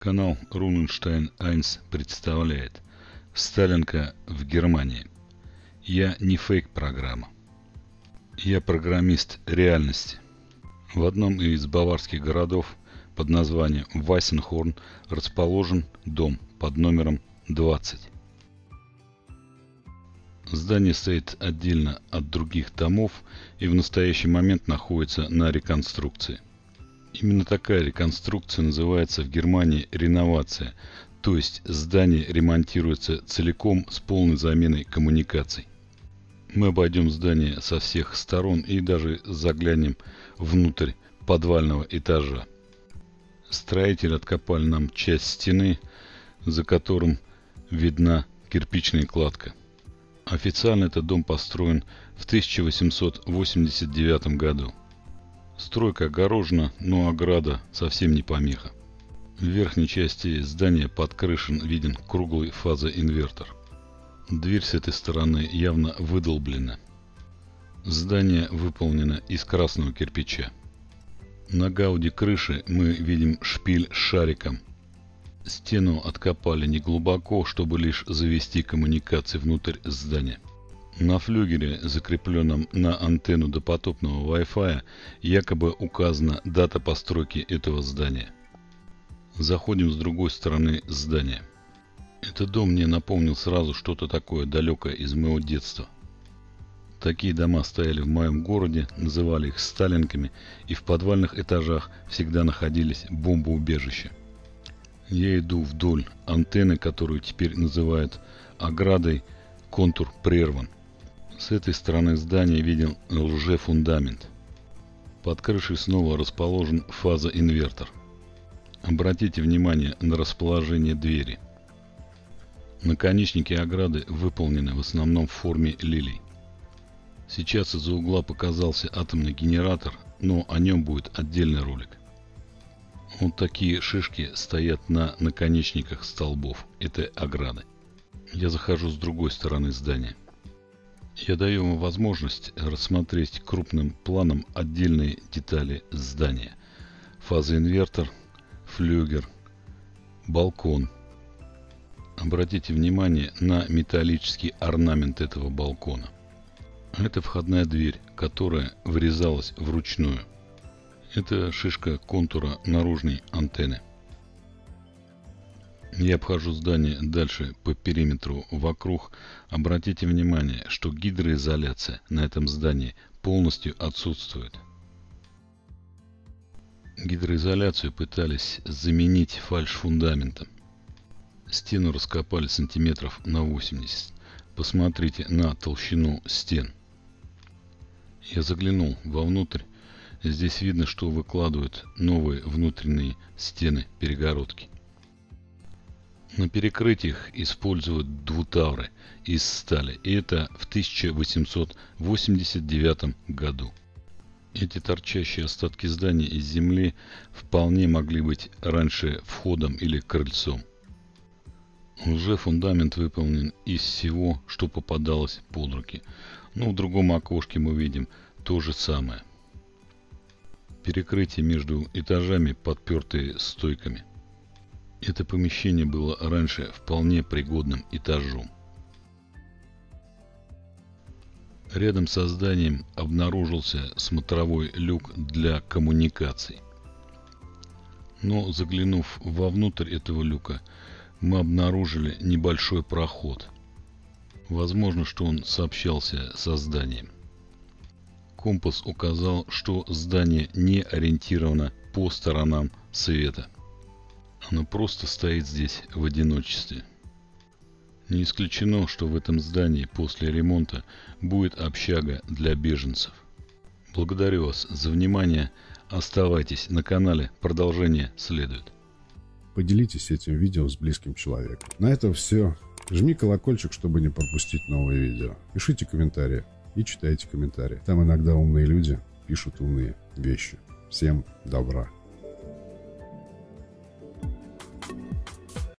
Канал Руненштайн Айнс представляет Сталинка в Германии. Я не фейк-программа. Я программист реальности. В одном из баварских городов под названием Вайсенхорн расположен дом под номером 20. Здание стоит отдельно от других домов и в настоящий момент находится на реконструкции. Именно такая реконструкция называется в Германии реновация, то есть здание ремонтируется целиком с полной заменой коммуникаций. Мы обойдем здание со всех сторон и даже заглянем внутрь подвального этажа. Строители откопали нам часть стены, за которым видна кирпичная кладка. Официально этот дом построен в 1889 году. Стройка огорожена, но ограда совсем не помеха. В верхней части здания под крышей виден круглый фазоинвертор. Дверь с этой стороны явно выдолблена. Здание выполнено из красного кирпича. На гауде крыши мы видим шпиль с шариком. Стену откопали неглубоко, чтобы лишь завести коммуникации внутрь здания. На флюгере, закрепленном на антенну допотопного Wi-Fi, якобы указана дата постройки этого здания. Заходим с другой стороны здания. Этот дом мне напомнил сразу что-то такое далекое из моего детства. Такие дома стояли в моем городе, называли их сталинками, и в подвальных этажах всегда находились бомбоубежища. Я иду вдоль антенны, которую теперь называют оградой, контур прерван. С этой стороны здания виден лжефундамент. Под крышей снова расположен фазоинвертор. Обратите внимание на расположение двери. Наконечники ограды выполнены в основном в форме лилий. Сейчас из-за угла показался атомный генератор, но о нем будет отдельный ролик. Вот такие шишки стоят на наконечниках столбов этой ограды. Я захожу с другой стороны здания. Я даю вам возможность рассмотреть крупным планом отдельные детали здания. Фазоинвертор, флюгер, балкон. Обратите внимание на металлический орнамент этого балкона. Это входная дверь, которая врезалась вручную. Это шишка контура наружной антенны. Я обхожу здание дальше по периметру вокруг. Обратите внимание, что гидроизоляция на этом здании полностью отсутствует. Гидроизоляцию пытались заменить фальшфундаментом. Стену раскопали сантиметров на 80. Посмотрите на толщину стен. Я заглянул вовнутрь. Здесь видно, что выкладывают новые внутренние стены перегородки. На перекрытиях используют двутавры из стали, и это в 1889 году. Эти торчащие остатки здания из земли вполне могли быть раньше входом или крыльцом. Лжефундамент выполнен из всего, что попадалось под руки. Но в другом окошке мы видим то же самое. Перекрытие между этажами подпертые стойками. Это помещение было раньше вполне пригодным этажом. Рядом со зданием обнаружился смотровой люк для коммуникаций. Но заглянув вовнутрь этого люка, мы обнаружили небольшой проход. Возможно, что он сообщался со зданием. Компас указал, что здание не ориентировано по сторонам света. Оно просто стоит здесь в одиночестве. Не исключено, что в этом здании после ремонта будет общага для беженцев. Благодарю вас за внимание. Оставайтесь на канале. Продолжение следует. Поделитесь этим видео с близким человеком. На этом все. Жми колокольчик, чтобы не пропустить новые видео. Пишите комментарии и читайте комментарии. Там иногда умные люди пишут умные вещи. Всем добра.